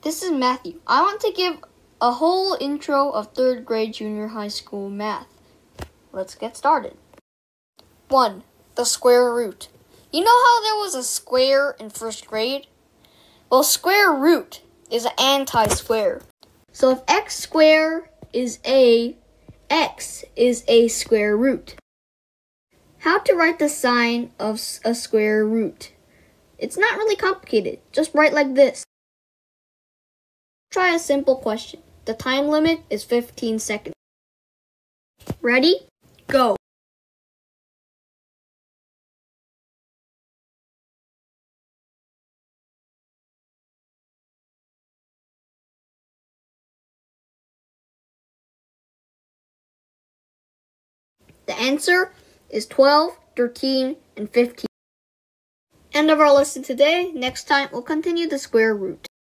this is Matthew. I want to give a whole intro of 3rd grade junior high school math. Let's get started. 1. The square root. You know how there was a square in 1st grade? Well, square root is an anti-square. So if x squared is a, x is a square root. How to write the sign of a square root? It's not really complicated. Just write like this. Try a simple question. The time limit is 15 seconds. Ready? Go. The answer is 12, 13, and 15. End of our lesson today. Next time, we'll continue the square root.